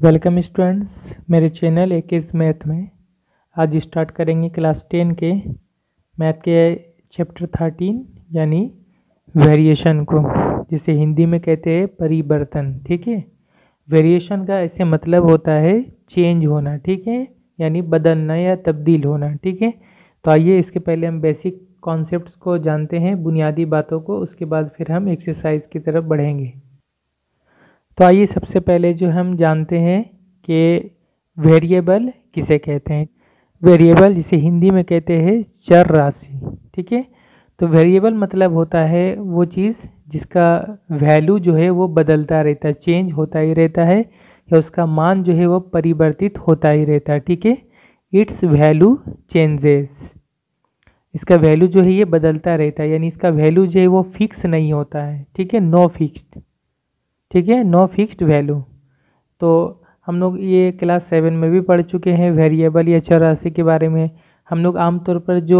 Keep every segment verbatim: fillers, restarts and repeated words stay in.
Welcome students मेरे channel एक इस मैथ में। आज स्टार्ट करेंगे क्लास टेन के मैथ के चैप्टर थर्टीन यानी वेरिएशन को, जिसे हिंदी में कहते हैं परिवर्तन। ठीक है, वेरिएशन का ऐसे मतलब होता है चेंज होना, ठीक है, यानी बदलना या तब्दील होना। ठीक है, तो आइए इसके पहले हम बेसिक कॉन्सेप्ट्स को जानते हैं, बुनियादी बातों को, उसके बाद फिर हम एक्सरसाइज की तरफ बढ़ेंगे। तो आइए सबसे पहले जो हम जानते हैं कि वेरिएबल किसे कहते हैं। वेरिएबल जिसे हिंदी में कहते हैं चर राशि। ठीक है, तो वेरिएबल मतलब होता है वो चीज़ जिसका वैल्यू जो है वो बदलता रहता है, चेंज होता ही रहता है, या उसका मान जो है वो परिवर्तित होता ही रहता है। ठीक है, इट्स वैल्यू चेंजेस, इसका वैल्यू जो है ये बदलता रहता है, यानी इसका वैल्यू जो है वो फिक्स नहीं होता है। ठीक है, नो फिक्स्ड। ठीक है, नो फिक्स्ड वैल्यू। तो हम लोग ये क्लास सेवन में भी पढ़ चुके हैं वेरिएबल या चर राशि के बारे में। हम लोग आमतौर पर जो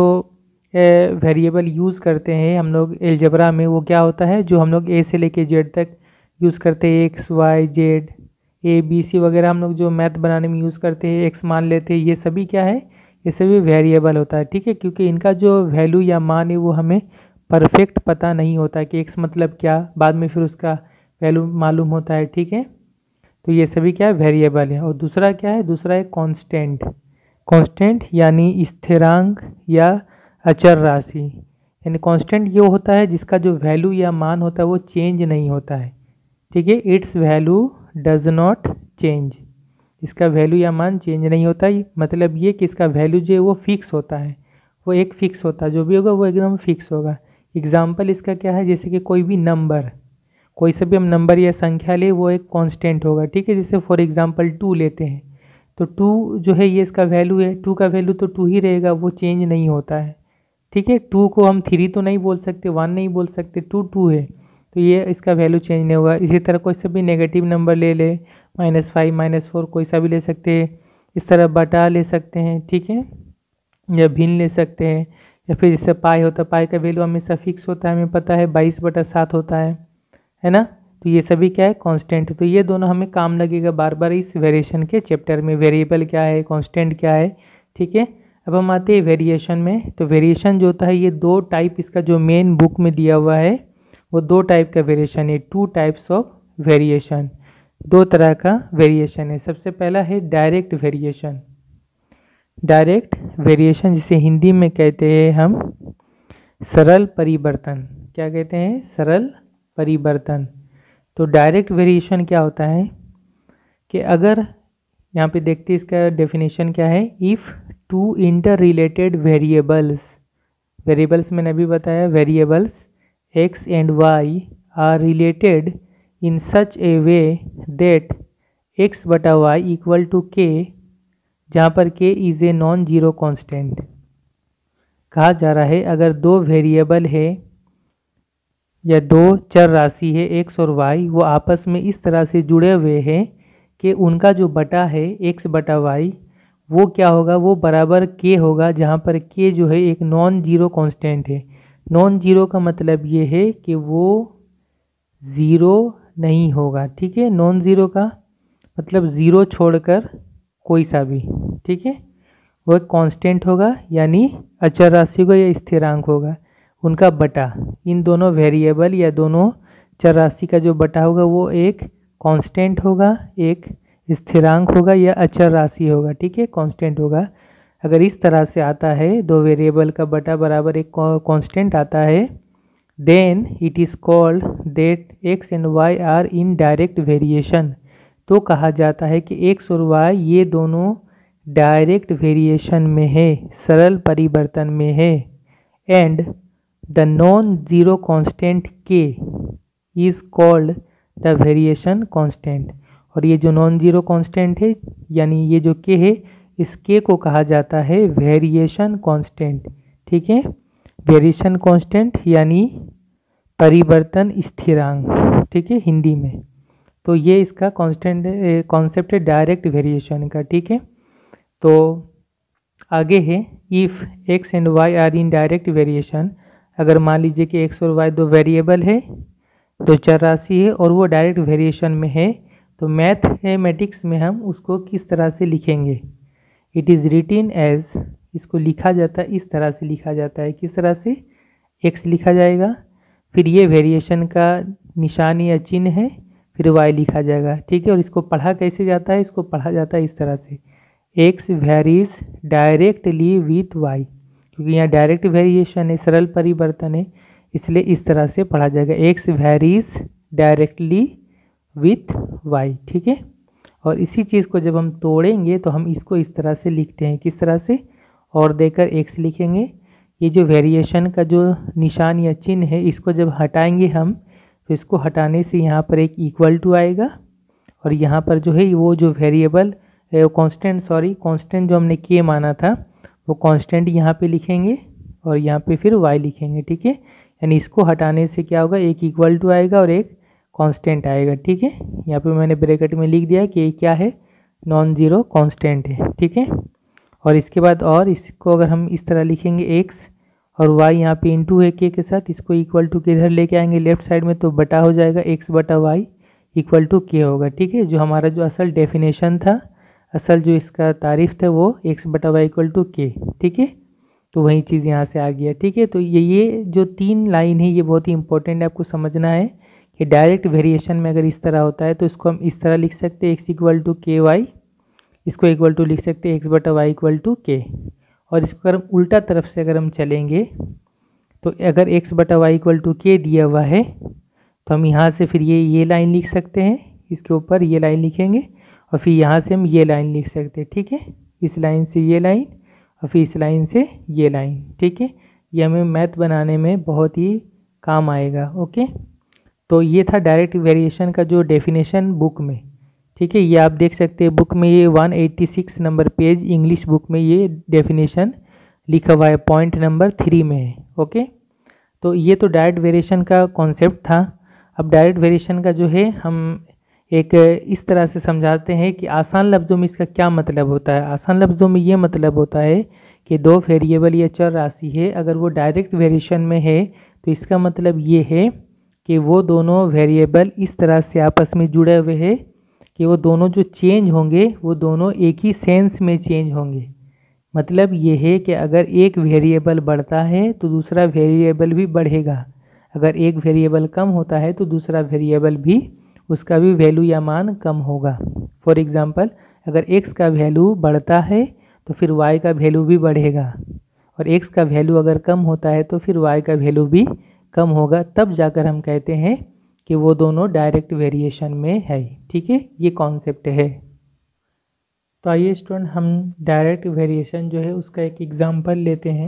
वेरिएबल यूज़ करते हैं हम लोग एलजेब्रा में, वो क्या होता है, जो हम लोग ए से लेके जेड तक यूज़ करते हैं, X Y Z A B C वगैरह हम लोग जो मैथ बनाने में यूज़ करते हैं, एक्स मान लेते हैं, ये सभी क्या है, ये सभी वेरिएबल होता है। ठीक है, क्योंकि इनका जो वैल्यू या मान है वो हमें परफेक्ट पता नहीं होता कि एक्स मतलब क्या, बाद में फिर उसका वैल्यू मालूम होता है। ठीक है, तो ये सभी क्या है, वेरिएबल है। और दूसरा क्या है, दूसरा है कांस्टेंट। कांस्टेंट यानी स्थिरांक या अचर राशि, यानी कांस्टेंट ये होता है जिसका जो वैल्यू या मान होता है वो चेंज नहीं होता है। ठीक है, it's value does not change, इसका वैल्यू या मान चेंज नहीं होता है, मतलब ये कि इसका वैल्यू जो है वो फिक्स होता है, वो एक फिक्स होता है, जो भी होगा वो एकदम फिक्स होगा। एग्जाम्पल इसका क्या है, जैसे कि कोई भी नंबर, कोई से भी हम नंबर या संख्या ले वो एक कांस्टेंट होगा। ठीक है, जैसे फॉर एग्जांपल टू लेते हैं, तो टू जो है ये इसका वैल्यू है, टू का वैल्यू तो टू ही रहेगा, वो चेंज नहीं होता है। ठीक है, टू को हम थ्री तो नहीं बोल सकते, वन नहीं बोल सकते, टू टू है, तो ये इसका वैल्यू चेंज नहीं होगा। इसी तरह कोई से भी नेगेटिव नंबर ले ले, माइनस फाइव माइनस फोर कोई सा भी ले सकते हैं, इस तरह बटा ले सकते हैं। ठीक है, या भिन्न ले सकते हैं, या फिर जैसे पाई होता है, पाई का वैल्यू हमेशा फिक्स होता है, हमें पता है बाईस बटा सात होता है है ना। तो ये सभी क्या है, कांस्टेंट। तो ये दोनों हमें काम लगेगा बार बार इस वेरिएशन के चैप्टर में, वेरिएबल क्या है, कांस्टेंट क्या है। ठीक है, अब हम आते हैं वेरिएशन में। तो वेरिएशन जो होता है ये दो टाइप, इसका जो मेन बुक में दिया हुआ है वो दो टाइप का वेरिएशन है, टू टाइप्स ऑफ वेरिएशन, दो तरह का वेरिएशन है। सबसे पहला है डायरेक्ट वेरिएशन। डायरेक्ट वेरिएशन जिसे हिंदी में कहते हैं हम सरल परिवर्तन। क्या कहते हैं, सरल परिवर्तन। तो डायरेक्ट वेरिएशन क्या होता है कि अगर यहाँ पे देखते हैं इसका डेफिनेशन क्या है, if two interrelated variables, variables मैंने अभी बताया, variables X and Y are related in such a way that X बटा वाई इक्वल टू के, जहाँ पर K is a non zero constant. कहा जा रहा है अगर दो वेरिएबल है या दो चर राशि है एक्स और वाई, वो आपस में इस तरह से जुड़े हुए हैं कि उनका जो बटा है एक्स बटा वाई वो क्या होगा, वो बराबर के होगा, जहाँ पर के जो है एक नॉन जीरो कांस्टेंट है। नॉन जीरो का मतलब ये है कि वो ज़ीरो नहीं होगा। ठीक है, नॉन ज़ीरो का मतलब ज़ीरो छोड़कर कोई सा भी, ठीक है, वो एक कांस्टेंट होगा, यानी अचर राशि होगा या स्थिरांक होगा, उनका बटा, इन दोनों वेरिएबल या दोनों चर राशि का जो बटा होगा वो एक कांस्टेंट होगा, एक स्थिरांक होगा या अचर राशि होगा। ठीक है, कांस्टेंट होगा। अगर इस तरह से आता है, दो वेरिएबल का बटा बराबर एक कांस्टेंट आता है, then it is called that X and Y are in direct variation. तो कहा जाता है कि एक्स और वाई ये दोनों डायरेक्ट वेरिएशन में है, सरल परिवर्तन में है। And the non zero constant K is called the variation constant. और ये जो नॉन जीरो कांस्टेंट है, यानी ये जो के है, इस के को कहा जाता है वेरिएशन कांस्टेंट। ठीक है, वेरिएशन कांस्टेंट यानी परिवर्तन स्थिरांक। ठीक है, हिंदी में। तो ये इसका कांस्टेंट कॉन्सेप्ट है डायरेक्ट वेरिएशन का। ठीक है, तो आगे है if X and Y are in direct variation. अगर मान लीजिए कि एक्स और वाई दो वेरिएबल है, दो चर राशि है और वो डायरेक्ट वेरिएशन में है, तो तो मैथमेटिक्स में हम उसको किस तरह से लिखेंगे, इट इज़ रिटिन एज, इसको लिखा जाता है इस तरह से लिखा जाता है, किस तरह से, एक्स लिखा जाएगा, फिर ये वेरिएशन का निशान या चिन्ह है, फिर वाई लिखा जाएगा, ठीक है। और इसको पढ़ा कैसे जाता है, इसको पढ़ा जाता है इस तरह से, X varies directly with Y, क्योंकि यहाँ डायरेक्ट वेरिएशन है, सरल परिवर्तन है, इसलिए इस तरह से पढ़ा जाएगा, X varies directly with Y, ठीक है। और इसी चीज़ को जब हम तोड़ेंगे तो हम इसको इस तरह से लिखते हैं, किस तरह से, और देकर एक्स लिखेंगे। ये जो वेरिएशन का जो निशान या चिन्ह है, इसको जब हटाएंगे हम, तो इसको हटाने से यहाँ पर एक इक्वल टू आएगा, और यहाँ पर जो है वो जो वेरिएबल कांस्टेंट सॉरी कांस्टेंट जो हमने के माना था वो कांस्टेंट यहाँ पे लिखेंगे, और यहाँ पे फिर वाई लिखेंगे, ठीक है। यानी इसको हटाने से क्या होगा, एक इक्वल टू आएगा और एक कांस्टेंट आएगा, ठीक है। यहाँ पे मैंने ब्रैकेट में लिख दिया कि ये क्या है, नॉन ज़ीरो कांस्टेंट है, ठीक है। और इसके बाद और इसको अगर हम इस तरह लिखेंगे एक्स और वाई यहाँ पे इंटू है के के साथ, इसको इक्वल टू के इधर लेके आएंगे लेफ्ट साइड में, तो बटा हो जाएगा एक्स बटा वाई इक्वल टू के होगा, ठीक है। जो हमारा जो असल डेफिनेशन था, असल जो इसका तारीफ था वो एक्स बटा वाई इक्वल टू के, ठीक है। तो वही चीज़ यहाँ से आ गया, ठीक है। तो ये ये जो तीन लाइन है ये बहुत ही इंपॉर्टेंट है, आपको समझना है कि डायरेक्ट वेरिएशन में अगर इस तरह होता है तो इसको हम इस तरह लिख सकते हैं, X equal to K Y, इसको इक्वल टू लिख सकते हैं एक्स बटा वाई इक्वल टू के। और इसको अगर हम उल्टा तरफ से अगर हम चलेंगे तो अगर एक्स बटा वाई इक्वल टू के दिया हुआ है तो हम यहाँ से फिर ये ये लाइन लिख सकते हैं, इसके ऊपर ये लाइन लिखेंगे, और फिर यहाँ से हम ये लाइन लिख सकते हैं, ठीक है। इस लाइन से ये लाइन और फिर इस लाइन से ये लाइन, ठीक है। ये हमें मैथ बनाने में बहुत ही काम आएगा, ओके। तो ये था डायरेक्ट वेरिएशन का जो डेफिनेशन बुक में, ठीक है। ये आप देख सकते हैं बुक में, ये एक सौ छियासी नंबर पेज इंग्लिश बुक में ये डेफिनेशन लिखा हुआ है, पॉइंट नंबर थ्री में है, ओके। तो ये तो डायरेक्ट वेरिएशन का कॉन्सेप्ट था। अब डायरेक्ट वेरिएशन का जो है हम एक इस तरह से समझाते हैं कि आसान लफ्ज़ों में इसका क्या मतलब होता है। आसान लफ्ज़ों में ये मतलब होता है कि दो वेरिएबल या चर राशि है, अगर वो डायरेक्ट वेरिएशन में है तो इसका मतलब ये है कि वो दोनों वेरिएबल इस तरह से आपस में जुड़े हुए हैं कि वो दोनों जो चेंज होंगे वो दोनों एक ही सेंस में चेंज होंगे। मतलब ये है कि अगर एक वेरिएबल बढ़ता है तो दूसरा वेरिएबल भी बढ़ेगा, अगर एक वेरिएबल कम होता है तो दूसरा वेरिएबल भी उसका भी वैल्यू या मान कम होगा। फॉर एग्जांपल, अगर x का वैल्यू बढ़ता है तो फिर y का वैल्यू भी बढ़ेगा, और x का वैल्यू अगर कम होता है तो फिर y का वैल्यू भी कम होगा, तब जाकर हम कहते हैं कि वो दोनों डायरेक्ट वेरिएशन में है, ठीक है। ये कॉन्सेप्ट है। तो आइए स्टूडेंट हम डायरेक्ट वेरिएशन जो है उसका एक एग्जांपल लेते हैं।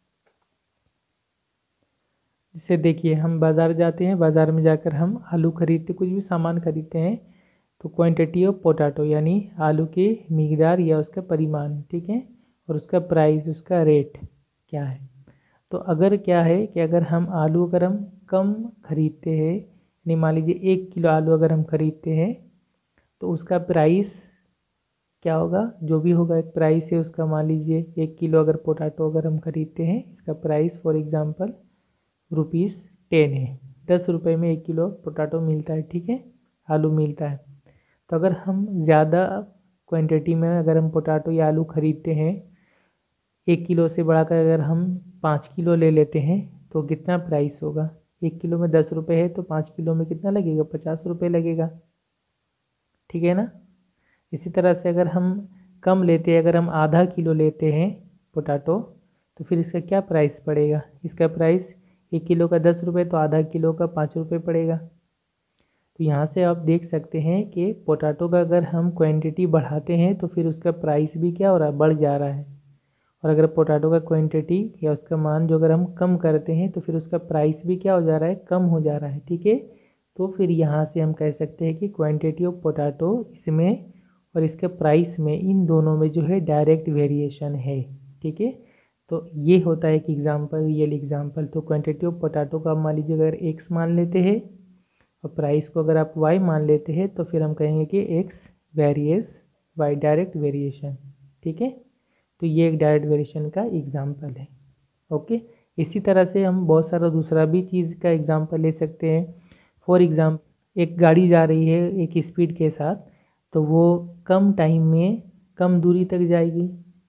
जैसे देखिए, हम बाज़ार जाते हैं, बाज़ार में जाकर हम आलू खरीदते, कुछ भी सामान खरीदते हैं, तो क्वांटिटी ऑफ पोटैटो यानी आलू की मिकदार या उसका परिमाण, ठीक है, और उसका प्राइस, उसका रेट क्या है। तो अगर क्या है कि अगर हम आलू अगर हम कम खरीदते हैं, यानी मान लीजिए एक किलो आलू अगर हम खरीदते हैं तो उसका प्राइस क्या होगा, जो भी होगा एक प्राइस है उसका, मान लीजिए एक किलो अगर पोटैटो अगर हम खरीदते हैं, इसका price for example rupees ten है, दस रुपये में एक किलो पोटैटो मिलता है, ठीक है, आलू मिलता है। तो अगर हम ज़्यादा क्वांटिटी में अगर हम पोटैटो या आलू खरीदते हैं, एक किलो से बढ़ाकर अगर हम पाँच किलो ले लेते हैं तो कितना प्राइस होगा, एक किलो में दस रुपये है तो पाँच किलो में कितना लगेगा, पचास रुपये लगेगा, ठीक है ना। इसी तरह से अगर हम कम लेते हैं, अगर हम आधा किलो लेते हैं पोटैटो तो फिर इसका क्या प्राइस पड़ेगा, इसका प्राइस एक किलो का दस रुपये तो आधा किलो का पाँच रुपये पड़ेगा। तो यहाँ से आप देख सकते हैं कि पोटैटो का अगर हम क्वांटिटी बढ़ाते हैं तो फिर उसका प्राइस भी क्या हो रहा है, बढ़ जा रहा है, और अगर पोटैटो का क्वांटिटी या उसका मान जो अगर हम कम करते हैं तो फिर उसका प्राइस भी क्या हो जा रहा है, कम हो जा रहा है, ठीक है। तो फिर यहाँ से हम कह सकते हैं कि क्वांटिटी ऑफ पोटैटो इसमें और इसके प्राइस में, इन दोनों में जो है डायरेक्ट वेरिएशन है, ठीक है। तो ये होता है एक एग्जांपल, रियल एग्जांपल। तो क्वांटिटी ऑफ पोटैटो का मान लीजिए अगर एक्स मान लेते हैं और प्राइस को अगर आप वाई मान लेते हैं तो फिर हम कहेंगे कि X varies Y, direct variation, ठीक है। तो ये एक डायरेक्ट वेरिएशन का एग्जांपल है, ओके। इसी तरह से हम बहुत सारा दूसरा भी चीज़ का एग्जांपल ले सकते हैं। फॉर एग्जांपल एक गाड़ी जा रही है एक स्पीड के साथ, तो वो कम टाइम में कम दूरी तक जाएगी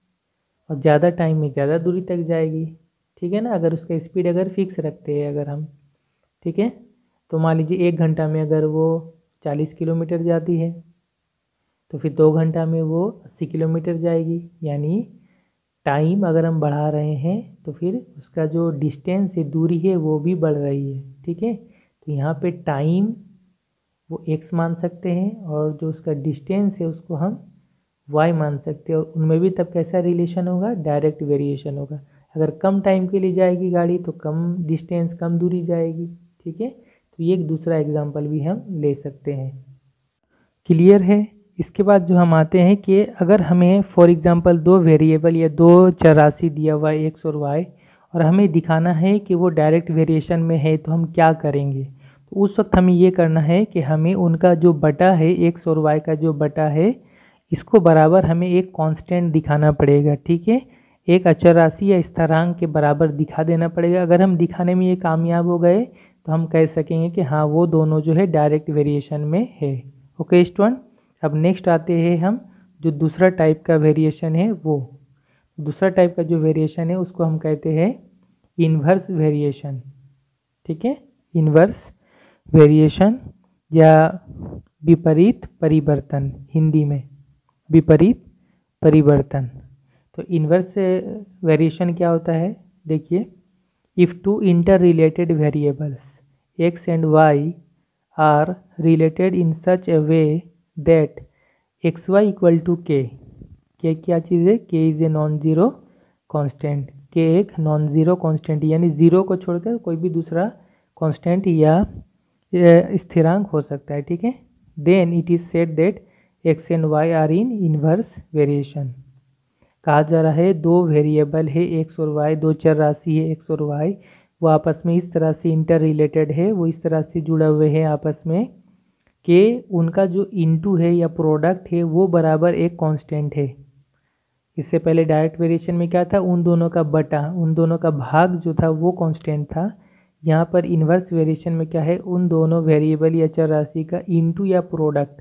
और ज़्यादा टाइम में ज़्यादा दूरी तक जाएगी, ठीक है ना। अगर उसका स्पीड अगर फिक्स रखते हैं अगर हम, ठीक है, तो मान लीजिए एक घंटा में अगर वो चालीस किलोमीटर जाती है तो फिर दो घंटा में वो अस्सी किलोमीटर जाएगी। यानी टाइम अगर हम बढ़ा रहे हैं तो फिर उसका जो डिस्टेंस है, दूरी है, वो भी बढ़ रही है, ठीक है। तो यहाँ पे टाइम वो एक्स मान सकते हैं और जो उसका डिस्टेंस है उसको हम वाई मान सकते हैं, और उनमें भी तब कैसा रिलेशन होगा, डायरेक्ट वेरिएशन होगा। अगर कम टाइम के लिए जाएगी गाड़ी तो कम डिस्टेंस कम दूरी जाएगी, ठीक है। तो ये एक दूसरा एग्जांपल भी हम ले सकते हैं। क्लियर है। इसके बाद जो हम आते हैं कि अगर हमें फॉर एग्जांपल दो वेरिएबल या दो चर राशि दिया हुआ है एक्स और वाई, और हमें दिखाना है कि वो डायरेक्ट वेरिएशन में है, तो हम क्या करेंगे। तो उस वक्त हमें ये करना है कि हमें उनका जो बटा है, एक्स और वाई का जो बटा है, इसको बराबर हमें एक कांस्टेंट दिखाना पड़ेगा, ठीक है। एक अचर राशि या स्थिरांक के बराबर दिखा देना पड़ेगा। अगर हम दिखाने में ये कामयाब हो गए तो हम कह सकेंगे कि हाँ वो दोनों जो है डायरेक्ट वेरिएशन में है। ओके स्टूडेंट, अब नेक्स्ट आते हैं हम जो दूसरा टाइप का वेरिएशन है, वो दूसरा टाइप का जो वेरिएशन है उसको हम कहते हैं इन्वर्स वेरिएशन, ठीक है। इन्वर्स वेरिएशन या विपरीत परिवर्तन, हिंदी में विपरीत परिवर्तन। तो इन्वर्स वेरिएशन क्या होता है, देखिए, if two interrelated variables X and Y are related in such a way that X Y equal to K, K क्या चीज़ है, K is a non zero constant, K एक नॉन जीरो कांस्टेंट, यानी zero को छोड़कर कोई भी दूसरा कांस्टेंट या स्थिरांक हो सकता है, ठीक है। Then it is said that X and Y are in inverse variation. कहा जा रहा है दो वेरिएबल है एक्स और वाई, दो चर राशि है एक्स और वाई, वो आपस में इस तरह से इंटर रिलेटेड है, वो इस तरह से जुड़े हुए हैं आपस में कि उनका जो इनटू है या प्रोडक्ट है वो बराबर एक कांस्टेंट है। इससे पहले डायरेक्ट वेरिएशन में क्या था, उन दोनों का बटा, उन दोनों का भाग जो था वो कांस्टेंट था। यहाँ पर इन्वर्स वेरिएशन में क्या है, उन दोनों वेरिएबल या चर राशि का इनटू या प्रोडक्ट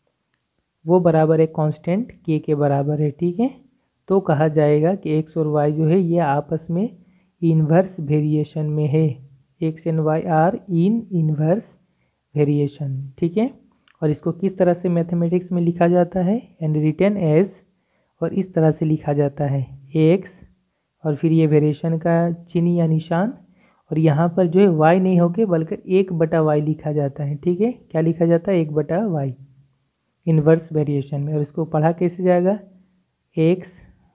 वो बराबर एक कांस्टेंट के के बराबर है, ठीक है। तो कहा जाएगा कि एक्स और वाई जो है ये आपस में इन्वर्स वेरिएशन में है। X and Y are in inverse variation, ठीक है। और इसको किस तरह से मैथमेटिक्स में लिखा जाता है, एंड रिटन एज, और इस तरह से लिखा जाता है एक्स और फिर ये वेरिएशन का चिन्ह या निशान, और यहाँ पर जो है वाई नहीं होके बल्कि एक बटा वाई लिखा जाता है, ठीक है। क्या लिखा जाता है, एक बटा वाई इन्वर्स वेरिएशन में। और इसको पढ़ा कैसे जाएगा, X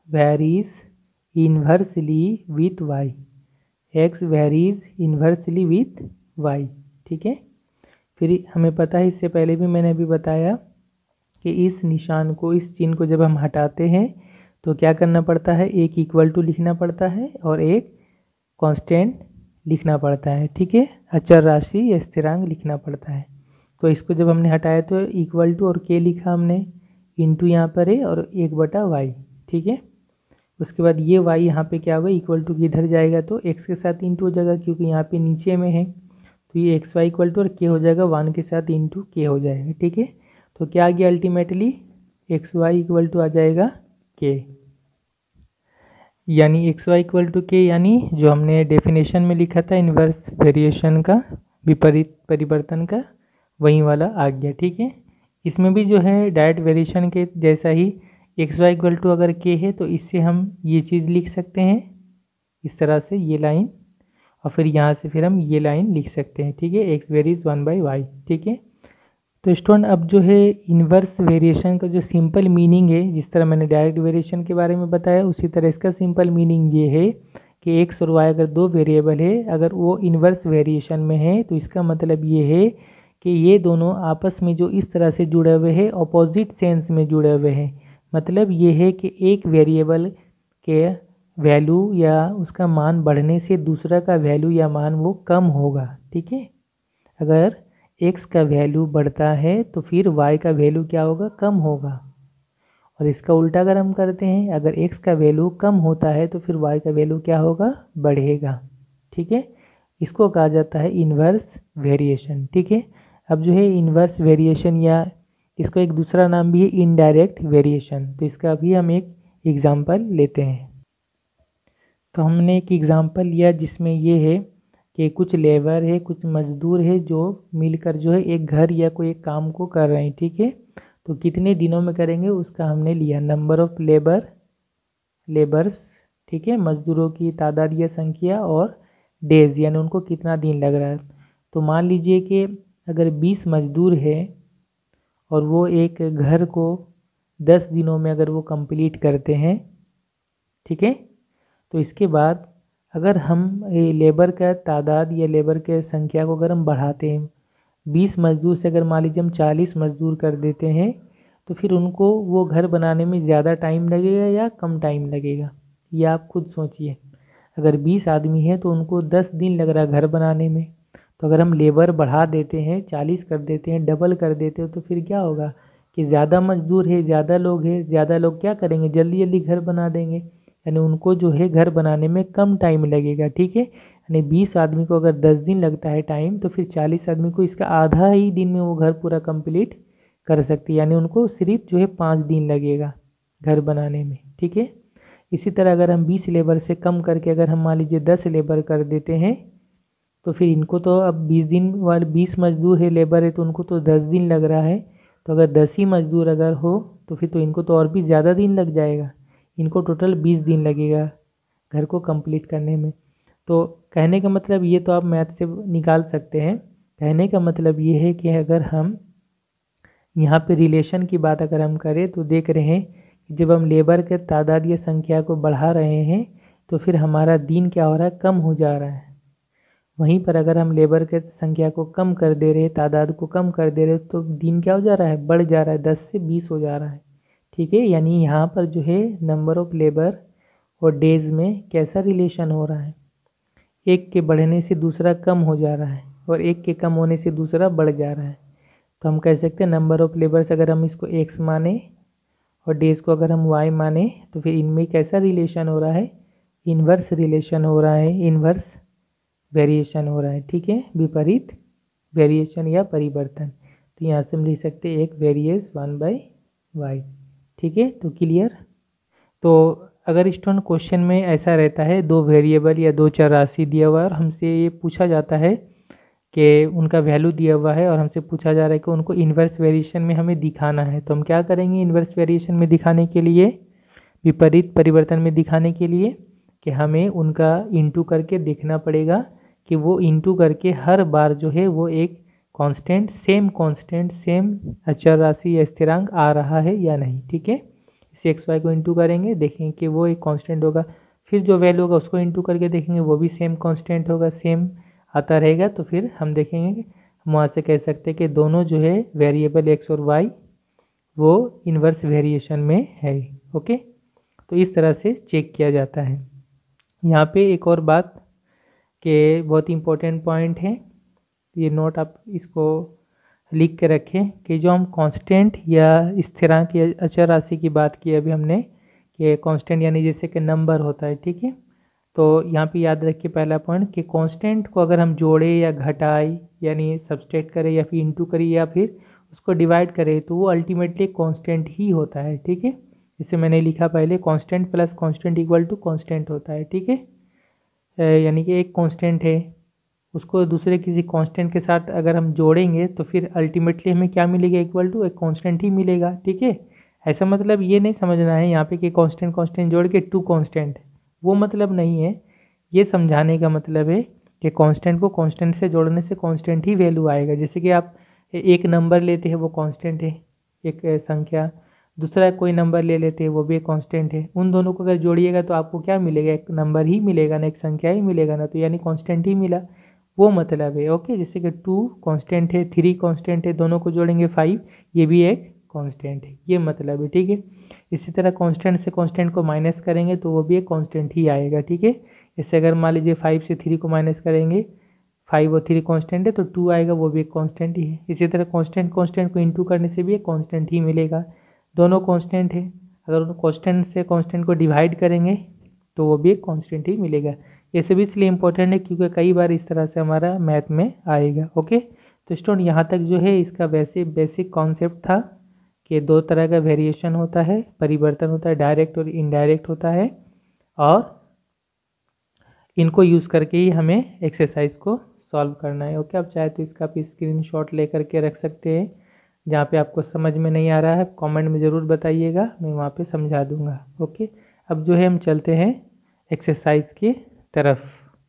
varies inversely with Y, X varies inversely with Y, ठीक है। फिर हमें पता है, इससे पहले भी मैंने अभी बताया कि इस निशान को, इस चिन्ह को जब हम हटाते हैं तो क्या करना पड़ता है, एक इक्वल टू लिखना पड़ता है और एक कांस्टेंट लिखना पड़ता है, ठीक है। अचर राशि या स्थिरांक लिखना पड़ता है। तो इसको जब हमने हटाया तो इक्वल टू और के लिखा हमने, इंटू यहाँ पर है और एक बटा वाई, ठीक है। उसके बाद ये वाई यहाँ पे क्या होगा, इक्वल टू किधर जाएगा, तो एक्स के साथ इंटू हो जाएगा क्योंकि यहाँ पे नीचे में है, तो ये एक्स वाई इक्वल टू और के हो जाएगा, वन के साथ इंटू के हो जाएगा, ठीक है। तो क्या आ गया ultimately, X Y equal to आ जाएगा के, यानी एक्स वाई इक्वल टू के, यानी जो हमने डेफिनेशन में लिखा था इन्वर्स वेरिएशन का, विपरीत परिवर्तन का, वही वाला आ गया, ठीक है। इसमें भी जो है डायरेक्ट वेरिएशन के जैसा ही एक्स वाई इक्वल टू अगर के है तो इससे हम ये चीज़ लिख सकते हैं इस तरह से, ये लाइन, और फिर यहाँ से फिर हम ये लाइन लिख सकते हैं, ठीक है, X varies one by Y, ठीक है। तो स्टूडेंट अब जो है इन्वर्स वेरिएशन का जो सिंपल मीनिंग है, जिस तरह मैंने डायरेक्ट वेरिएशन के बारे में बताया उसी तरह इसका सिंपल मीनिंग ये है कि एक्स और वाई अगर दो वेरिएबल है, अगर वो इन्वर्स वेरिएशन में है तो इसका मतलब ये है कि ये दोनों आपस में जो इस तरह से जुड़े हुए हैं, अपोजिट सेंस में जुड़े हुए हैं। मतलब ये है कि एक वेरिएबल के वैल्यू या उसका मान बढ़ने से दूसरा का वैल्यू या मान वो कम होगा, ठीक है। अगर x का वैल्यू बढ़ता है तो फिर y का वैल्यू क्या होगा, कम होगा। और इसका उल्टा अगर हम करते हैं, अगर x का वैल्यू कम होता है तो फिर y का वैल्यू क्या होगा, बढ़ेगा, ठीक है। इसको कहा जाता है इन्वर्स वेरिएशन, ठीक है। अब जो है इन्वर्स वेरिएशन या इसका एक दूसरा नाम भी है इनडायरेक्ट वेरिएशन, तो इसका भी हम एक एग्जाम्पल लेते हैं। तो हमने एक एग्जाम्पल लिया जिसमें ये है कि कुछ लेबर है, कुछ मजदूर है जो मिलकर जो है एक घर या कोई एक काम को कर रहे हैं, ठीक है। तो कितने दिनों में करेंगे उसका हमने लिया नंबर ऑफ लेबर लेबर्स, ठीक है, मजदूरों की तादाद या संख्या, और डेज यानी उनको कितना दिन लग रहा है। तो मान लीजिए कि अगर बीस मजदूर है और वो एक घर को दस दिनों में अगर वो कंप्लीट करते हैं, ठीक है, तो इसके बाद अगर हम लेबर का तादाद या लेबर के संख्या को अगर हम बढ़ाते हैं, बीस मजदूर से अगर मान लीजिए हम चालीस मजदूर कर देते हैं, तो फिर उनको वो घर बनाने में ज़्यादा टाइम लगेगा या कम टाइम लगेगा, ये आप खुद सोचिए। अगर बीस आदमी है तो उनको दस दिन लग रहा है घर बनाने में, तो अगर हम लेबर बढ़ा देते हैं, चालीस कर देते हैं, डबल कर देते हो, तो फिर क्या होगा कि ज़्यादा मजदूर है, ज़्यादा लोग हैं, ज़्यादा लोग क्या करेंगे, जल्दी जल्दी घर बना देंगे, यानी उनको जो है घर बनाने में कम टाइम लगेगा, ठीक है। यानी बीस आदमी को अगर दस दिन लगता है टाइम, तो फिर चालीस आदमी को इसका आधा ही दिन में वो घर पूरा कंप्लीट कर सकती है, यानी उनको सिर्फ जो है पाँच दिन लगेगा घर बनाने में, ठीक है। इसी तरह अगर हम बीस लेबर से कम करके अगर हम मान लीजिए दस लेबर कर देते हैं, तो फिर इनको तो अब बीस दिन वाले बीस मजदूर है, लेबर है, तो उनको तो दस दिन लग रहा है, तो अगर दस ही मजदूर अगर हो तो फिर तो इनको तो और भी ज़्यादा दिन लग जाएगा, इनको टोटल बीस दिन लगेगा घर को कंप्लीट करने में। तो कहने का मतलब ये तो आप मैथ से निकाल सकते हैं। कहने का मतलब ये है कि अगर हम यहाँ पे रिलेशन की बात अगर हम करें तो देख रहे हैं कि जब हम लेबर के तादाद या संख्या को बढ़ा रहे हैं तो फिर हमारा दिन क्या हो रहा है, कम हो जा रहा है। वहीं पर अगर हम लेबर के संख्या को कम कर दे रहे हैं, तादाद को कम कर दे रहे हैं, तो दिन क्या हो जा रहा है, बढ़ जा रहा है, दस से बीस हो जा रहा है, ठीक है। यानी यहाँ पर जो है नंबर ऑफ लेबर और डेज में कैसा रिलेशन हो रहा है, एक के बढ़ने से दूसरा कम हो जा रहा है और एक के कम होने से दूसरा बढ़ जा रहा है। तो हम कह सकते हैं नंबर ऑफ लेबर्स अगर हम इसको एक्स माने और डेज को अगर हम वाई माने, तो फिर इनमें कैसा रिलेशन हो रहा है, इन्वर्स रिलेशन हो रहा है, इन्वर्स वेरिएशन हो रहा है, ठीक है, विपरीत वेरिएशन या परिवर्तन। तो यहाँ से हम लिख सकते हैं एक वेरिएस वन बाई वाई, ठीक है। तो क्लियर। तो अगर स्टूडेंट क्वेश्चन में ऐसा रहता है, दो वेरिएबल या दो चर राशि दिया हुआ है और हमसे ये पूछा जाता है कि उनका वैल्यू दिया हुआ है और हमसे पूछा जा रहा है कि उनको इन्वर्स वेरिएशन में हमें दिखाना है, तो हम क्या करेंगे इन्वर्स वेरिएशन में दिखाने के लिए, विपरीत परिवर्तन में दिखाने के लिए, कि हमें उनका इंटू करके देखना पड़ेगा कि वो इंटू करके हर बार जो है वो एक कांस्टेंट सेम कांस्टेंट सेम अचर राशि या स्थिरांक आ रहा है या नहीं, ठीक है। इसे एक्स वाई को इंटू करेंगे, देखेंगे कि वो एक कांस्टेंट होगा, फिर जो वैल्यू होगा उसको इंटू करके देखेंगे वो भी सेम कांस्टेंट होगा, सेम आता रहेगा, तो फिर हम देखेंगे, हम वहाँ से कह सकते हैं कि दोनों जो है वेरिएबल एक्स और वाई वो इन्वर्स वेरिएशन में है, ओके। तो इस तरह से चेक किया जाता है। यहाँ पे एक और बात के बहुत इंपॉर्टेंट पॉइंट है, ये नोट आप इसको लिख के रखें कि जो हम कांस्टेंट या स्थिरांक या अचर राशि की बात की अभी हमने, कि कांस्टेंट यानी जैसे कि नंबर होता है, ठीक है। तो यहाँ पे याद रखिए पहला पॉइंट कि कांस्टेंट को अगर हम जोड़े या घटाए यानी सब्सट्रैक्ट करें या फिर इंटू करें या फिर उसको डिवाइड करें, तो वो अल्टीमेटली कांस्टेंट ही होता है, ठीक है। इसे मैंने लिखा पहले, constant plus constant equal to constant होता है, ठीक है। यानी कि एक कांस्टेंट है उसको दूसरे किसी कांस्टेंट के साथ अगर हम जोड़ेंगे तो फिर अल्टीमेटली हमें क्या मिलेगा, इक्वल टू एक कांस्टेंट ही मिलेगा, ठीक है। ऐसा मतलब ये नहीं समझना है यहाँ पे कि कांस्टेंट कांस्टेंट जोड़ के टू कांस्टेंट, वो मतलब नहीं है। ये समझाने का मतलब है कि कांस्टेंट को कांस्टेंट से जोड़ने से कांस्टेंट ही वैल्यू आएगा। जैसे कि आप एक नंबर लेते हैं वो कांस्टेंट है, एक संख्या, दूसरा कोई नंबर ले लेते हैं वो भी एक कांस्टेंट है, उन दोनों को अगर जोड़िएगा तो आपको क्या मिलेगा, एक नंबर ही मिलेगा ना, एक संख्या ही मिलेगा ना, तो यानी कांस्टेंट ही मिला, वो मतलब है, ओके। जैसे कि टू कांस्टेंट है, थ्री कांस्टेंट है, दोनों को जोड़ेंगे फाइव, ये भी एक कांस्टेंट है, ये मतलब है, ठीक है। इसी तरह कांस्टेंट से कांस्टेंट को माइनस करेंगे तो वो भी एक कांस्टेंट ही आएगा, ठीक है। इससे अगर मान लीजिए फाइव से थ्री को माइनस करेंगे, फाइव और थ्री कांस्टेंट है तो टू आएगा, वो भी एक कांस्टेंट ही है। इसी तरह कांस्टेंट कांस्टेंट को इंटू करने से भी एक कांस्टेंट ही मिलेगा, दोनों कांस्टेंट है। अगर उन कांस्टेंट से कांस्टेंट को डिवाइड करेंगे तो वो भी एक कांस्टेंट ही मिलेगा। ये सभी इसलिए इंपॉर्टेंट है क्योंकि कई बार इस तरह से हमारा मैथ में आएगा, ओके। तो स्टूडेंट यहाँ तक जो है इसका वैसे बेसिक कॉन्सेप्ट था कि दो तरह का वेरिएशन होता है, परिवर्तन होता है, डायरेक्ट और इनडायरेक्ट होता है, और इनको यूज़ करके ही हमें एक्सरसाइज को सॉल्व करना है। ओके, अब चाहे तो इसका आप स्क्रीनशॉट ले करके रख सकते हैं। जहाँ पे आपको समझ में नहीं आ रहा है कमेंट में ज़रूर बताइएगा, मैं वहाँ पे समझा दूंगा। ओके, अब जो है हम चलते हैं एक्सरसाइज की तरफ।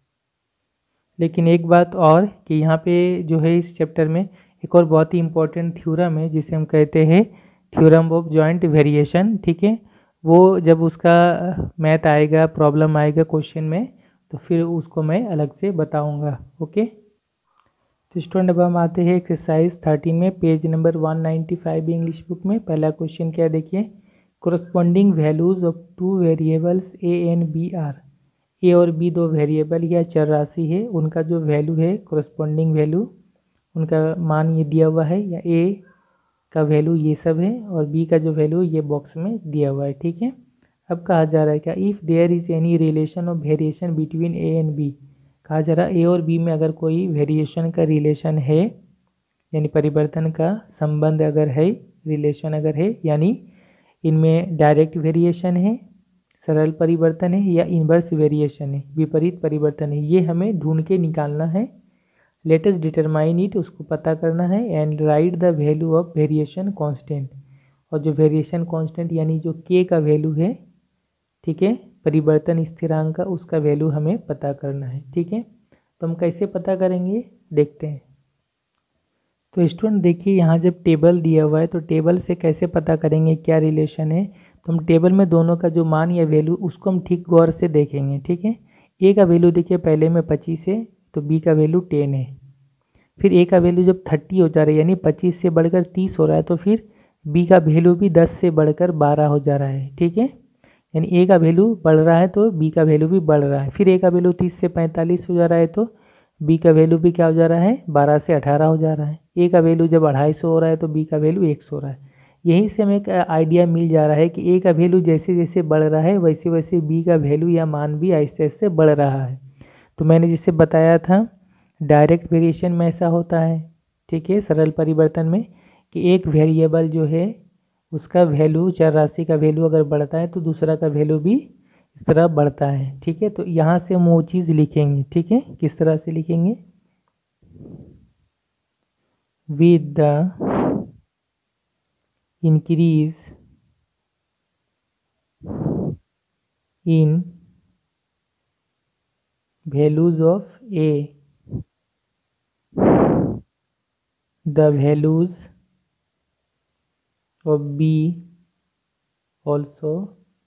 लेकिन एक बात और कि यहाँ पे जो है इस चैप्टर में एक और बहुत ही इम्पोर्टेंट थ्योरम है जिसे हम कहते हैं थ्योरम ऑफ जॉइंट वेरिएशन। ठीक है, वो जब उसका मैथ आएगा, प्रॉब्लम आएगा क्वेश्चन में, तो फिर उसको मैं अलग से बताऊंगा। ओके, तो स्टूडेंट अब हम आते हैं एक्सरसाइज थर्टीन में, page number one ninety five English book में। पहला क्वेश्चन क्या है देखिए, corresponding values of two variables A and B are. A और बी दो वेरिएबल या चर राशि है, उनका जो वैल्यू है कोरस्पॉन्डिंग वैल्यू, उनका मान ये दिया हुआ है, या ए का वैल्यू ये सब है और बी का जो वैल्यू ये बॉक्स में दिया हुआ है। ठीक है, अब कहा जा रहा है क्या, if there is any relation of variation between A and B. कहा जा रहा है ए और बी में अगर कोई वेरिएशन का रिलेशन है, यानी परिवर्तन का संबंध अगर है, रिलेशन अगर है, यानी इनमें डायरेक्ट वेरिएशन है, सरल परिवर्तन है, या इन्वर्स वेरिएशन है, विपरीत परिवर्तन है, ये हमें ढूंढ के निकालना है। लेट अस डिटरमाइन इट, उसको पता करना है। And write the value of variation constant, और जो वेरिएशन कांस्टेंट यानी जो के का वैल्यू है, ठीक है, परिवर्तन स्थिरांक का, उसका वैल्यू हमें पता करना है। ठीक है, तो हम कैसे पता करेंगे देखते हैं। तो स्टूडेंट देखिए यहाँ जब टेबल दिया हुआ है तो टेबल से कैसे पता करेंगे क्या रिलेशन है। तो हम टेबल में दोनों का जो मान या वैल्यू उसको हम ठीक गौर से देखेंगे। ठीक है, ए का वैल्यू देखिए पहले में पच्चीस है तो बी का वैल्यू टेन है। फिर ए का वैल्यू जब थर्टी हो जा रहा है यानी पच्चीस से बढ़कर तीस हो रहा है, तो फिर बी का वैल्यू भी दस से बढ़कर बारह हो जा रहा है। ठीक है, यानी ए का वैल्यू बढ़ रहा है तो बी का वैल्यू भी बढ़ रहा है। फिर ए का वैल्यू तीस से पैंतालीस हो जा रहा है तो बी का वैल्यू भी क्या हो जा रहा है, बारह से अठारह हो जा रहा है। ए का वैल्यू जब अढ़ाई सौ हो रहा है तो बी का वैल्यू एक सौ हो रहा है। यहीं से हमें एक आइडिया मिल जा रहा है कि ए का वैल्यू जैसे जैसे बढ़ रहा है वैसे वैसे बी का वैल्यू या मान भी आहिस्ते आहिस्ते बढ़ रहा है। तो मैंने जिसे बताया था डायरेक्ट वेरिएशन में ऐसा होता है, ठीक है, सरल परिवर्तन में, कि एक वेरिएबल जो है उसका वैल्यू, चर राशि का वैल्यू अगर बढ़ता है तो दूसरा का वैल्यू भी इस तरह बढ़ता है। ठीक है, तो यहाँ से हम वो चीज़ लिखेंगे। ठीक है, किस तरह से लिखेंगे, with the increase in values of A the values of B also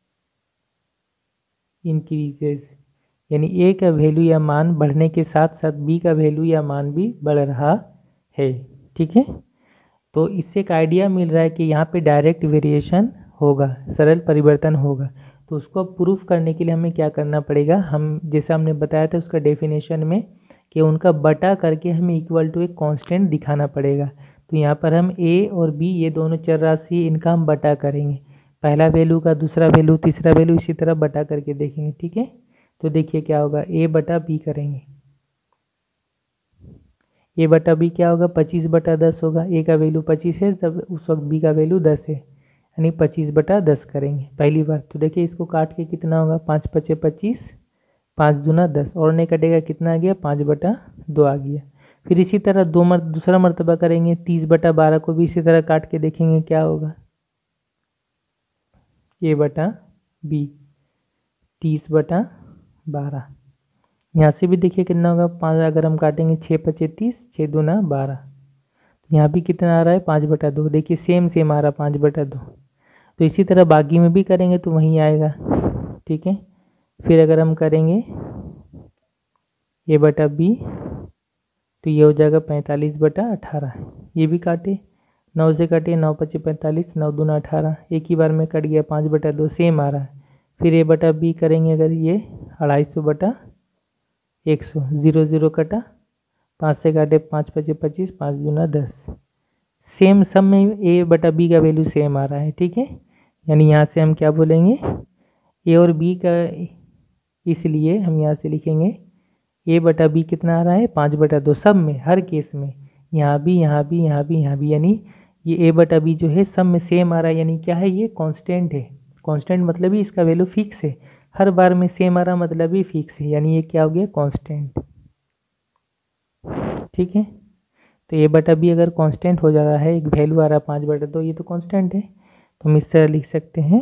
increases, यानी A का वैल्यू या मान बढ़ने के साथ साथ B का वैल्यू या मान भी बढ़ रहा है। ठीक है, तो इससे एक आइडिया मिल रहा है कि यहाँ पे डायरेक्ट वेरिएशन होगा, सरल परिवर्तन होगा। तो उसको प्रूफ करने के लिए हमें क्या करना पड़ेगा, हम जैसा हमने बताया था उसका डेफिनेशन में कि उनका बटा करके हमें इक्वल टू एक कांस्टेंट दिखाना पड़ेगा। तो यहाँ पर हम a और b ये दोनों चर राशि, इनका हम बटा करेंगे, पहला वैल्यू का दूसरा वैल्यू तीसरा वैल्यू, इसी तरह बटा करके देखेंगे। ठीक है, तो देखिए क्या होगा, a बटा b करेंगे, a बटा b क्या होगा, पच्चीस बटा दस होगा। a का वैल्यू पच्चीस है तब उस वक्त b का वैल्यू दस है, यानी पच्चीस बटा दस करेंगे पहली बार। तो देखिए इसको काट के कितना होगा, पाँच पचे पच्चीस, पाँच दूना दस, और नहीं कटेगा, कितना आ गया, पाँच बटा दो आ गया। फिर इसी तरह दो मर दूसरा मर्तबा करेंगे, तीस बटा बारह को भी इसी तरह काट के देखेंगे क्या होगा, ए बटा बी, तीस बटा बारह। यहाँ से भी देखिए कितना होगा, पाँच अगर हम काटेंगे, छः पचे तीस, छः दूना बारह, तो यहाँ भी कितना आ रहा है, पाँच बटा दो। देखिए सेम सेम आ रहा है, पाँच बटा दो। तो इसी तरह बाकी में भी करेंगे तो वहीं आएगा। ठीक है, फिर अगर हम करेंगे ए बटा बी तो ये हो जाएगा पैंतालीस बटा अठारह, ये भी काटे, नौ से काटे, नौ पच्चीस पैंतालीस, नौ दूना अठारह, एक ही बार में कट गया, पाँच बटा दो सेम आ रहा है। फिर ए बटा बी करेंगे अगर, ये अढ़ाई सौ बटा एक सौ, जीरो जीरो कटा, पाँच से काटे, पाँच पच्चीस पच्चीस, पाँच दूना दस, सेम सब में ए बटा बी का वैल्यू सेम आ रहा है। ठीक है, यानी यहाँ से हम क्या बोलेंगे, ए और बी का, इसलिए हम यहाँ से लिखेंगे ए बटा बी कितना आ रहा है, पाँच बटा दो, सब में, हर केस में, यहाँ भी यहाँ भी यहाँ भी यहाँ भी, यानी ये ए बटा बी जो है सब में सेम आ रहा है, यानी क्या है ये कांस्टेंट है। कांस्टेंट मतलब ही इसका वैल्यू फिक्स है, हर बार में सेम आ रहा मतलब ही फिक्स है, यानी ये क्या हो गया कांस्टेंट। ठीक है, तो ए बटा बी अगर कांस्टेंट हो जा रहा है, एक वैल्यू आ रहा है पाँच बटा दो, ये तो कांस्टेंट है, तो हम इस तरह लिख सकते हैं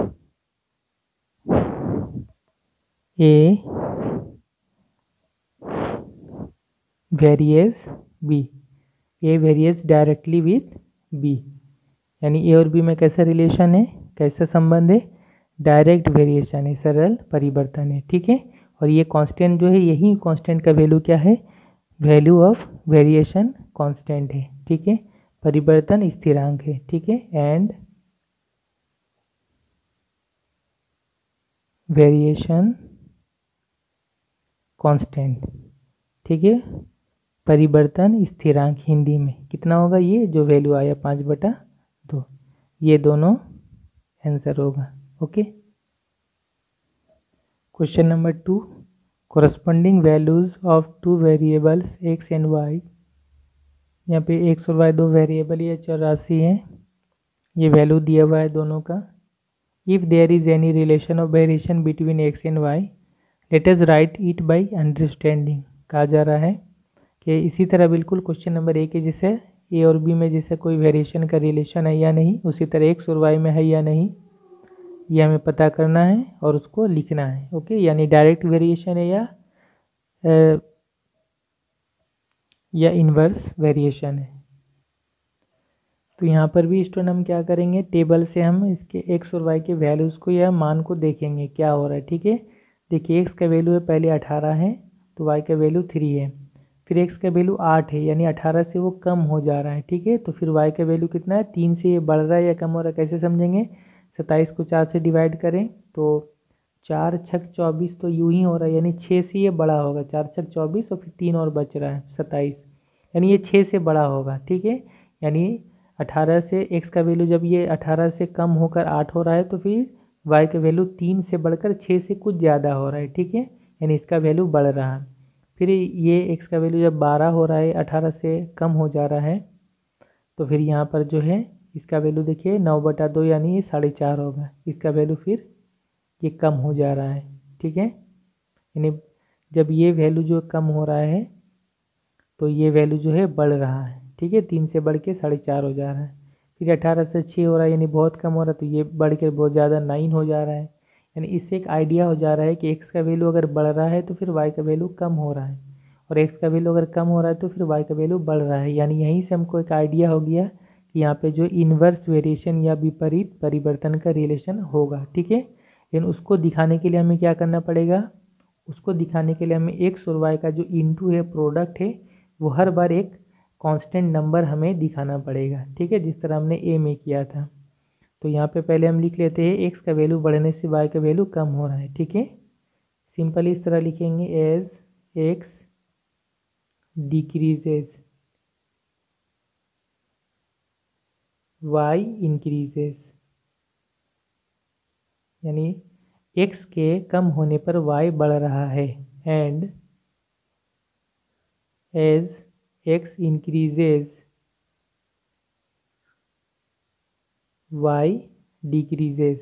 A varies B, A varies directly with B, यानी ए और बी में कैसा रिलेशन है, कैसा संबंध है, डायरेक्ट वेरिएशन है, सरल परिवर्तन है। ठीक है, और ये कांस्टेंट जो है, यही कांस्टेंट का वैल्यू क्या है, वैल्यू ऑफ वेरिएशन कांस्टेंट है। ठीक है, परिवर्तन स्थिरांक है। ठीक है, एंड वेरिएशन कांस्टेंट। ठीक है, परिवर्तन स्थिरांक हिंदी में कितना होगा, ये जो वैल्यू आया पाँच बटा दो, ये दोनों आंसर होगा। Okay, question number two, corresponding values of two variables X and Y. यहाँ पे एक्स और वाई दो वेरिएबल या चर राशि है, ये वैल्यू दिया हुआ है दोनों का। If there is any relation of variation between X and Y, let us write it by understanding. कहा जा रहा है कि इसी तरह बिल्कुल क्वेश्चन नंबर ए के जैसे ए और बी में जैसे कोई वेरिएशन का रिलेशन है या नहीं, उसी तरह एक्स और वाई में है या नहीं, ये हमें पता करना है और उसको लिखना है। ओके, यानी डायरेक्ट वेरिएशन है या आ, या इन्वर्स वेरिएशन है। तो यहाँ पर भी स्टूडेंट हम क्या करेंगे, टेबल से हम इसके एक्स और वाई के वैल्यूज़ को या मान को देखेंगे क्या हो रहा है। ठीक है, देखिए एक्स का वैल्यू है पहले अठारह है, तो वाई का वैल्यू थ्री है, फिर एक्स का वैल्यू आठ है, यानी अठारह से वो कम हो जा रहा है। ठीक है, तो फिर वाई का वैल्यू कितना है, तीन से ये बढ़ रहा है या कम हो रहा है, कैसे समझेंगे, सत्ताईस को चार से डिवाइड करें तो चार छक चौबीस, तो यूं ही हो रहा है, यानी छः से ये बड़ा होगा, चार छक चौबीस और फिर तीन और बच रहा है सत्ताईस, यानी ये छः से बड़ा होगा। ठीक है, यानी अठारह से एक्स का वैल्यू जब ये अठारह से कम होकर आठ हो रहा है, तो फिर वाई का वैल्यू तीन से बढ़कर छः से कुछ ज़्यादा हो रहा है। ठीक है, यानी इसका वैल्यू बढ़ रहा है। फिर ये एक्स का वैल्यू जब बारह हो रहा है, अठारह से कम हो जा रहा है, तो फिर यहाँ पर जो है इसका वैल्यू देखिए नौ बटा दो, यानी ये साढ़े चार होगा, इसका वैल्यू फिर ये कम हो जा रहा है। ठीक है, यानी जब ये वैल्यू जो कम हो रहा है तो ये वैल्यू जो है बढ़ रहा है। ठीक है, तीन से बढ़ के साढ़े चार हो जा रहा है, फिर अठारह से छः हो रहा है, यानी बहुत कम हो रहा है, तो ये बढ़ के बहुत ज़्यादा नाइन हो जा रहा है। यानी इससे एक आइडिया हो जा रहा है कि एक्स का वैल्यू अगर बढ़ रहा है तो फिर वाई का वैल्यू कम हो रहा है, और एक्स का वैल्यू अगर कम हो रहा है तो फिर वाई का वैल्यू बढ़ रहा है। यानी यहीं से हमको एक आइडिया हो गया कि यहाँ पे जो इन्वर्स वेरिएशन या विपरीत परिवर्तन का रिलेशन होगा। ठीक है, लेकिन उसको दिखाने के लिए हमें क्या करना पड़ेगा, उसको दिखाने के लिए हमें एक्स और वाई का जो इनटू है, प्रोडक्ट है, वो हर बार एक कांस्टेंट नंबर हमें दिखाना पड़ेगा। ठीक है, जिस तरह हमने ए में किया था। तो यहाँ पे पहले हम लिख लेते हैं एक्स का वैल्यू बढ़ने से वाई का वैल्यू कम हो रहा है। ठीक है, सिंपल इस तरह लिखेंगे, as X decreases Y increases, यानी एक्स के कम होने पर वाई बढ़ रहा है, and as X increases Y decreases,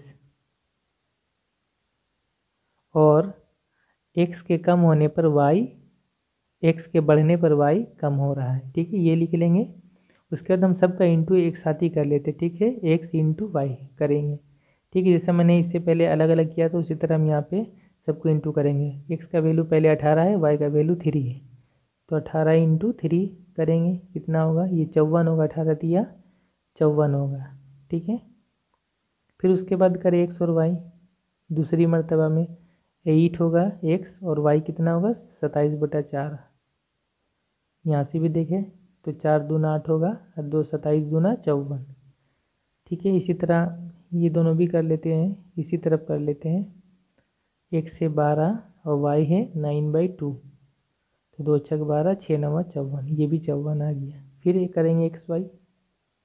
और एक्स के कम होने पर वाई, एक्स के बढ़ने पर वाई कम हो रहा है। ठीक है, ये लिख लेंगे। उसके बाद हम सबका इंटू एक साथ ही कर लेते। ठीक है, एक्स इंटू वाई करेंगे। ठीक है, जैसे मैंने इससे पहले अलग अलग किया तो उसी तरह हम यहाँ पे सबको इंटू करेंगे। एक्स का वैल्यू पहले अठारह है, वाई का वैल्यू थ्री है, तो अठारह इंटू थ्री करेंगे, कितना होगा, ये चौवन होगा, अठारह दिया चौवन होगा। ठीक है, फिर उसके बाद करें एक्स और वाई, दूसरी मर्तबा में एट होगा एक्स, और वाई कितना होगा, सत्ताईस बटा चार। यहाँ से भी देखें तो चार दूना आठ होगा, और दो सत्ताईस दूना चौवन। ठीक है, इसी तरह ये दोनों भी कर लेते हैं, इसी तरफ कर लेते हैं, एक्स से बारह और वाई है नाइन बाई टू, तो दो छक बारह, छः नवा चौवन, ये भी चौवन आ गया। फिर ये करेंगे एक्स वाई,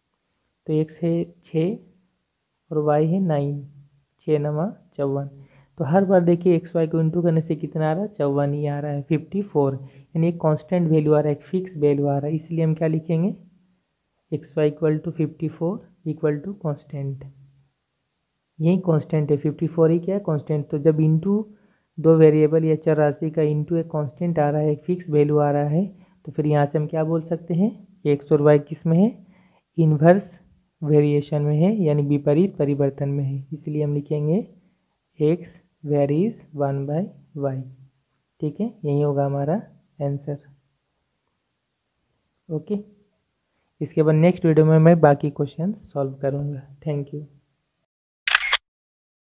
तो एक्स है छः और वाई है नाइन, छः नवा चौवन, तो हर बार देखिए एक्स वाई को इंटू करने से कितना आ रहा है, चौवन ही आ रहा है, फिफ्टी फोर, यानी एक कांस्टेंट वैल्यू आ रहा है, एक फिक्स वैल्यू आ रहा है, इसलिए हम क्या लिखेंगे, X Y equal to fifty four equal to constant. यही कांस्टेंट है, फिफ्टी फोर ही क्या है, कांस्टेंट। तो जब इंटू दो वेरिएबल या चर राशि का इंटू एक कांस्टेंट आ रहा है, एक फिक्स वैल्यू आ रहा है, तो फिर यहाँ से हम क्या बोल सकते हैं, एक्स और वाई किस में है, इन्वर्स वेरिएशन में है, यानी विपरीत परिवर्तन में है, इसलिए हम लिखेंगे X varies one by Y. ठीक है, यही होगा हमारा आंसर। ओके, इसके बाद नेक्स्ट वीडियो में मैं बाकी क्वेश्चन सॉल्व करूँगा। Thank you.